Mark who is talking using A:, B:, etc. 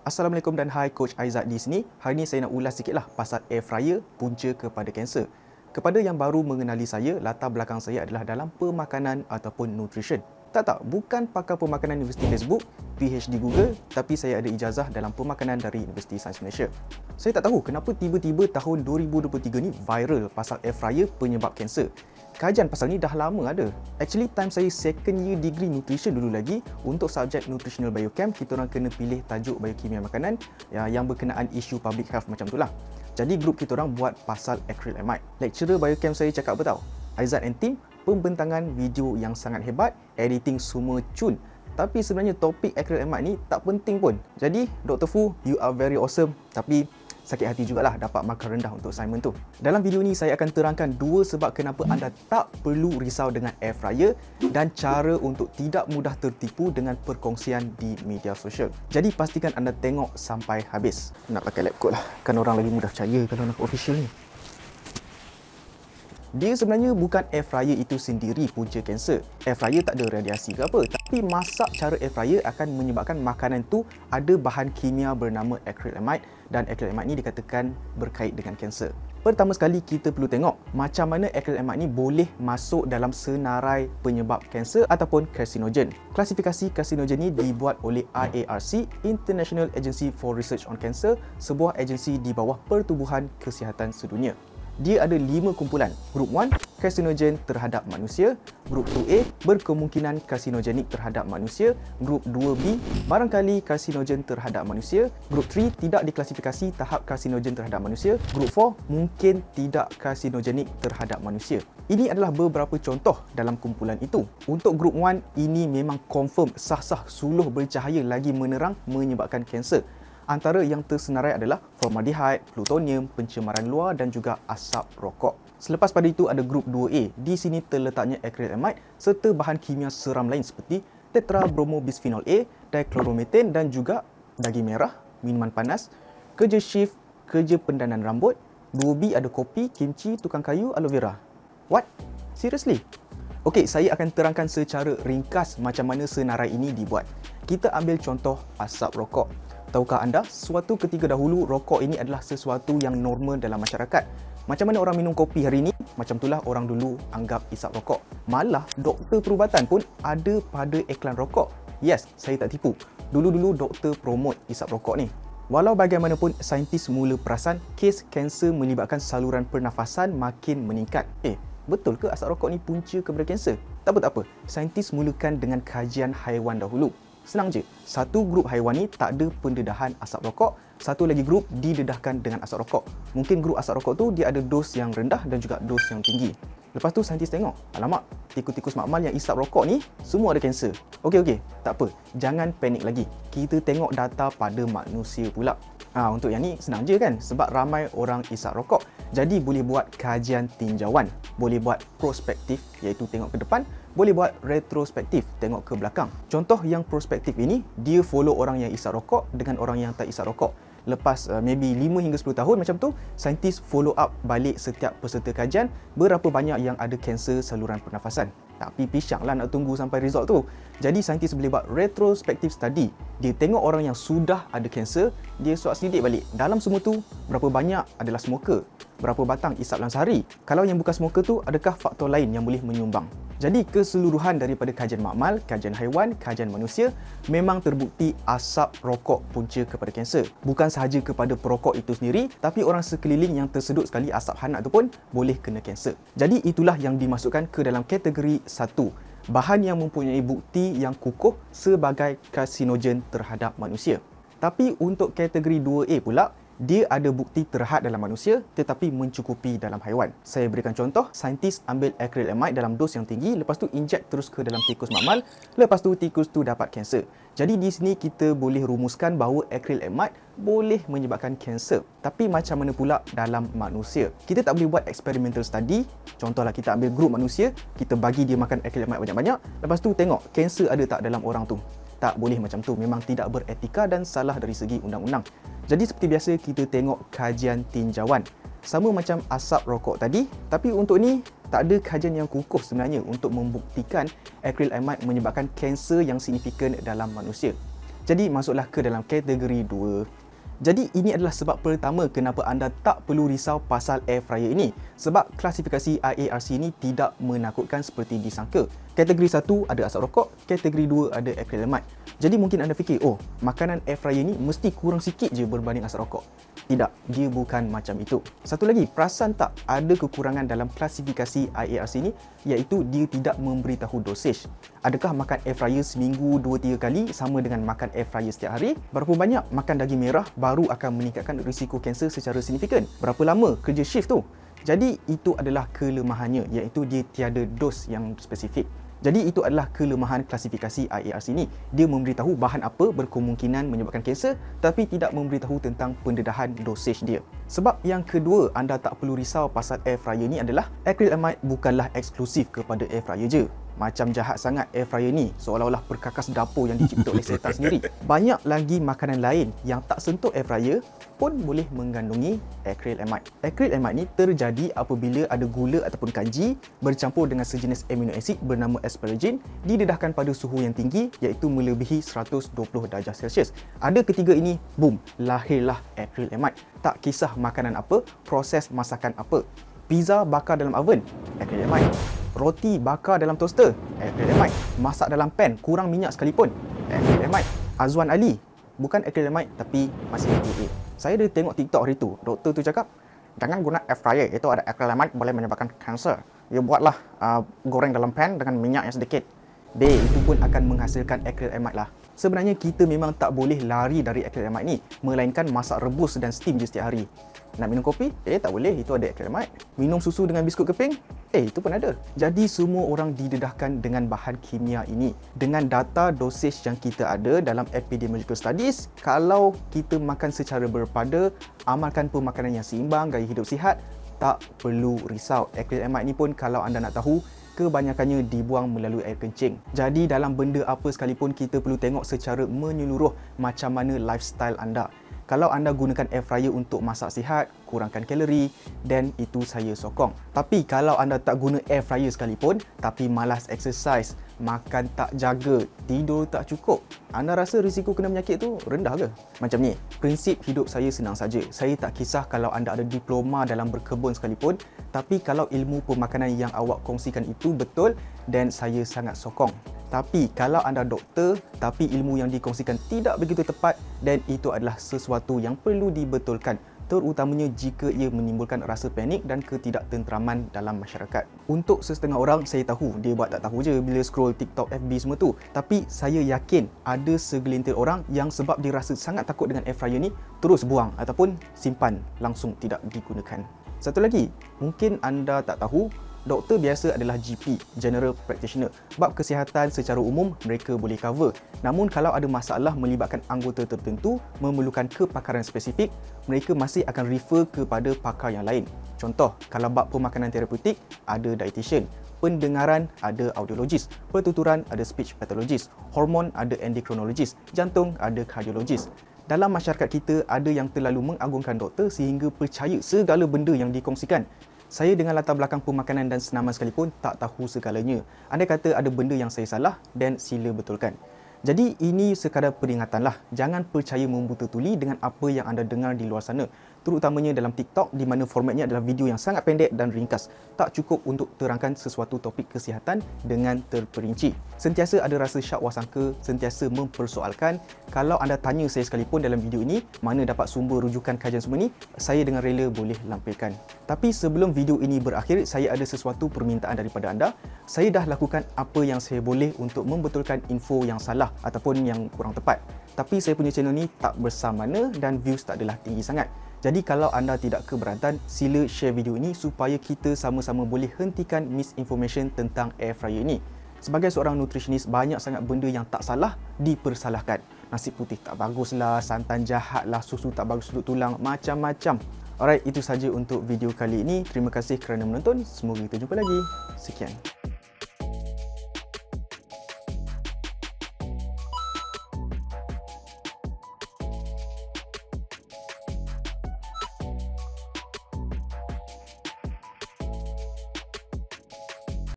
A: Assalamualaikum dan hai, Coach Aizat di sini. Hari ini saya nak ulas sikitlah pasal air fryer punca kepada kanser. Kepada yang baru mengenali saya, latar belakang saya adalah dalam pemakanan ataupun nutrition. Tak, bukan pakar pemakanan Universiti Facebook, PhD Google, tapi saya ada ijazah dalam pemakanan dari Universiti Sains Malaysia. Saya tak tahu kenapa tiba-tiba tahun 2023 ni viral pasal air fryer penyebab kanser. Kajian pasal ni dah lama ada. Actually, time saya second year degree nutrition dulu lagi, untuk subjek nutritional biochem, kita orang kena pilih tajuk biokimia makanan yang berkenaan isu public health macam tu lah. Jadi grup kita orang buat pasal acrylamide. Lecturer biochem saya cakap apa tau? Aizat and team, pembentangan video yang sangat hebat, editing semua cun. Tapi sebenarnya topik acrylamide ni tak penting pun. Jadi Dr. Fu, you are very awesome. Tapi sakit hati jugalah dapat markah rendah untuk assignment tu. Dalam video ni saya akan terangkan dua sebab kenapa anda tak perlu risau dengan air fryer dan cara untuk tidak mudah tertipu dengan perkongsian di media sosial. Jadi pastikan anda tengok sampai habis. Nak pakai lab coat lah, kan orang lagi mudah percaya kalau nak official ni. Dia sebenarnya bukan air fryer itu sendiri punca kanser. Air fryer tak ada radiasi ke apa, tapi masak cara air fryer akan menyebabkan makanan tu ada bahan kimia bernama acrylamide, dan acrylamide ni dikatakan berkait dengan kanser. Pertama sekali kita perlu tengok macam mana acrylamide ni boleh masuk dalam senarai penyebab kanser ataupun karsinogen. Klasifikasi karsinogen ni dibuat oleh IARC, International Agency for Research on Cancer, sebuah agensi di bawah Pertubuhan Kesihatan Sedunia. Dia ada 5 kumpulan. Grup 1, karsinogen terhadap manusia. Grup 2A, berkemungkinan karsinogenik terhadap manusia. Grup 2B, barangkali karsinogen terhadap manusia. Grup 3, tidak diklasifikasi tahap karsinogen terhadap manusia. Grup 4, mungkin tidak karsinogenik terhadap manusia. Ini adalah beberapa contoh dalam kumpulan itu. Untuk grup 1, ini memang confirm sah-sah suluh bercahaya lagi menerang menyebabkan kanser. Antara yang tersenarai adalah formaldehyde, plutonium, pencemaran luar dan juga asap rokok. Selepas pada itu ada grup 2A. Di sini terletaknya acrylamide serta bahan kimia seram lain seperti tetrabromobisphenol A, dichloromethane dan juga daging merah, minuman panas, kerja shift, kerja pendanan rambut. 2B ada kopi, kimchi, tukang kayu, aloe vera. What? Seriously? Okey, saya akan terangkan secara ringkas macam mana senarai ini dibuat. Kita ambil contoh asap rokok. Tahukah anda, suatu ketika dahulu rokok ini adalah sesuatu yang normal dalam masyarakat. Macam mana orang minum kopi hari ini, macam itulah orang dulu anggap isap rokok. Malah doktor perubatan pun ada pada iklan rokok. Yes, saya tak tipu. Dulu-dulu doktor promote isap rokok ni. Walau bagaimanapun, saintis mula perasan kes kanser melibatkan saluran pernafasan makin meningkat. Betul ke asap rokok ni punca kepada kanser? Tak apa. Saintis mulakan dengan kajian haiwan dahulu. Senang je, satu grup haiwan ni tak ada pendedahan asap rokok, satu lagi grup didedahkan dengan asap rokok. Mungkin grup asap rokok tu dia ada dos yang rendah dan juga dos yang tinggi. Lepas tu saintis tengok, alamak, tikus-tikus makmal yang isap rokok ni semua ada kanser. Okey, tak apa, jangan panik lagi. Kita tengok data pada manusia pula. Untuk yang ni senang je kan, sebab ramai orang isap rokok. Jadi boleh buat kajian tinjauan, boleh buat prospektif iaitu tengok ke depan, boleh buat retrospektif, tengok ke belakang. Contoh yang prospektif ini, dia follow orang yang isap rokok dengan orang yang tak isap rokok. Lepas maybe 5 hingga 10 tahun macam tu, saintis follow up balik setiap peserta kajian berapa banyak yang ada kanser saluran pernafasan. Tapi pisanglah nak tunggu sampai result tu. Jadi saintis boleh buat retrospective study. Dia tengok orang yang sudah ada kanser, dia suap selidik balik. Dalam semua tu, berapa banyak adalah smoker? Berapa batang isap dalam sehari? Kalau yang bukan smoker tu, adakah faktor lain yang boleh menyumbang? Jadi keseluruhan daripada kajian makmal, kajian haiwan, kajian manusia, memang terbukti asap rokok punca kepada kanser. Bukan sahaja kepada perokok itu sendiri, tapi orang sekeliling yang tersedut sekali asap hangat tu pun boleh kena kanser. Jadi itulah yang dimasukkan ke dalam kategori 1, bahan yang mempunyai bukti yang kukuh sebagai karsinogen terhadap manusia. Tapi untuk kategori 2A pula, dia ada bukti terhad dalam manusia tetapi mencukupi dalam haiwan. Saya berikan contoh, saintis ambil acrylamide dalam dos yang tinggi, lepas tu injek terus ke dalam tikus makmal, lepas tu tikus tu dapat kanser. Jadi di sini kita boleh rumuskan bahawa acrylamide boleh menyebabkan kanser. Tapi macam mana pula dalam manusia? Kita tak boleh buat experimental study. Contohlah kita ambil grup manusia, kita bagi dia makan acrylamide banyak-banyak, lepas tu tengok kanser ada tak dalam orang tu. Tak boleh macam tu, memang tidak beretika dan salah dari segi undang-undang. Jadi seperti biasa kita tengok kajian tinjauan. Sama macam asap rokok tadi, tapi untuk ni tak ada kajian yang kukuh sebenarnya untuk membuktikan acrylamide menyebabkan kanser yang signifikan dalam manusia. Jadi masuklah ke dalam kategori 2. Jadi ini adalah sebab pertama kenapa anda tak perlu risau pasal air fryer ini, sebab klasifikasi IARC ini tidak menakutkan seperti disangka. Kategori 1 ada asap rokok, kategori 2 ada akrilamide. Jadi mungkin anda fikir, oh, makanan air fryer ni mesti kurang sikit je berbanding asap rokok. Tidak, dia bukan macam itu. Satu lagi, perasan tak ada kekurangan dalam klasifikasi IARC ni, iaitu dia tidak memberitahu dosage. Adakah makan air fryer seminggu 2-3 kali sama dengan makan air fryer setiap hari? Berapa banyak makan daging merah baru akan meningkatkan risiko kanser secara signifikan? Berapa lama kerja shift tu? Jadi itu adalah kelemahannya, iaitu dia tiada dos yang spesifik. Jadi itu adalah kelemahan klasifikasi IARC ni. Dia memberitahu bahan apa berkemungkinan menyebabkan kanser tapi tidak memberitahu tentang pendedahan dosage dia. Sebab yang kedua anda tak perlu risau pasal air fryer ni adalah akrilamide bukanlah eksklusif kepada air fryer je. Macam jahat sangat air fryer ni, seolah-olah perkakas dapur yang dicipta oleh setan sendiri. Banyak lagi makanan lain yang tak sentuh air fryer pun boleh mengandungi akrilamide. Akrilamide ni terjadi apabila ada gula ataupun kanji bercampur dengan sejenis amino acid bernama asparagine didedahkan pada suhu yang tinggi iaitu melebihi 120 darjah Celsius. Ada ketiga ini, boom, lahirlah akrilamide. Tak kisah makanan apa, proses masakan apa. Pizza bakar dalam oven, akrilamide. Roti bakar dalam toaster, akrilamide. Masak dalam pan, kurang minyak sekalipun, akrilamide. Azwan Ali, bukan akrilamide tapi masih AA. Saya ada tengok TikTok hari tu, doktor tu cakap, jangan guna air fryer, itu ada akrilamide boleh menyebabkan kanser. Ya buatlah goreng dalam pan dengan minyak yang sedikit. Itu pun akan menghasilkan akrilamide lah. Sebenarnya kita memang tak boleh lari dari akrilamide ni, melainkan masak rebus dan steam je setiap hari. Nak minum kopi? Tak boleh, itu ada akrilamide. Minum susu dengan biskut keping? Itu pun ada. Jadi semua orang didedahkan dengan bahan kimia ini. Dengan data dosage yang kita ada dalam epidemiological studies, kalau kita makan secara berpada, amalkan pemakanan yang seimbang, gaya hidup sihat, tak perlu risau. Akrilamide ni pun kalau anda nak tahu, kebanyakannya dibuang melalui air kencing. Jadi dalam benda apa sekalipun kita perlu tengok secara menyeluruh macam mana lifestyle anda. Kalau anda gunakan air fryer untuk masak sihat, kurangkan kalori, dan itu saya sokong. Tapi kalau anda tak guna air fryer sekalipun, tapi malas exercise, makan tak jaga, tidur tak cukup, anda rasa risiko kena penyakit tu rendah ke? Macam ni, prinsip hidup saya senang saja. Saya tak kisah kalau anda ada diploma dalam berkebun sekalipun, tapi kalau ilmu pemakanan yang awak kongsikan itu betul, dan saya sangat sokong. Tapi kalau anda doktor tapi ilmu yang dikongsikan tidak begitu tepat, dan itu adalah sesuatu yang perlu dibetulkan, terutamanya jika ia menimbulkan rasa panik dan ketidaktentraman dalam masyarakat. Untuk sesetengah orang, saya tahu dia buat tak tahu je bila scroll TikTok, FB semua tu. Tapi saya yakin ada segelintir orang yang sebab dia rasa sangat takut dengan air fryer ni, terus buang ataupun simpan langsung tidak digunakan. Satu lagi, mungkin anda tak tahu, doktor biasa adalah GP, General Practitioner. Bab kesihatan secara umum mereka boleh cover. Namun kalau ada masalah melibatkan anggota tertentu, memerlukan kepakaran spesifik, mereka masih akan refer kepada pakar yang lain. Contoh, kalau bab pemakanan terapeutik, ada dietitian. Pendengaran ada audiologis, pertuturan ada speech pathologist, hormon ada endocrinologist, jantung ada cardiologist. Dalam masyarakat kita ada yang terlalu mengagungkan doktor sehingga percaya segala benda yang dikongsikan. Saya dengan latar belakang pemakanan dan senaman sekalipun tak tahu segalanya. Andai kata ada benda yang saya salah, dan sila betulkan. Jadi ini sekadar peringatan lah. Jangan percaya membuta tuli dengan apa yang anda dengar di luar sana. Terutamanya dalam TikTok di mana formatnya adalah video yang sangat pendek dan ringkas. Tak cukup untuk terangkan sesuatu topik kesihatan dengan terperinci. Sentiasa ada rasa syak wasangka, sentiasa mempersoalkan. Kalau anda tanya saya sekalipun dalam video ini, mana dapat sumber rujukan kajian semua ni, saya dengan rela boleh lampirkan. Tapi sebelum video ini berakhir, saya ada sesuatu permintaan daripada anda. Saya dah lakukan apa yang saya boleh untuk membetulkan info yang salah ataupun yang kurang tepat. Tapi saya punya channel ni tak bersamana dan views tak adalah tinggi sangat. Jadi kalau anda tidak keberatan, sila share video ini supaya kita sama-sama boleh hentikan misinformation tentang air fryer ini. Sebagai seorang nutritionist, banyak sangat benda yang tak salah dipersalahkan. Nasi putih tak baguslah, santan jahatlah, susu tak bagus untuk tulang, macam-macam. Alright, itu saja untuk video kali ini. Terima kasih kerana menonton. Semoga kita jumpa lagi. Sekian.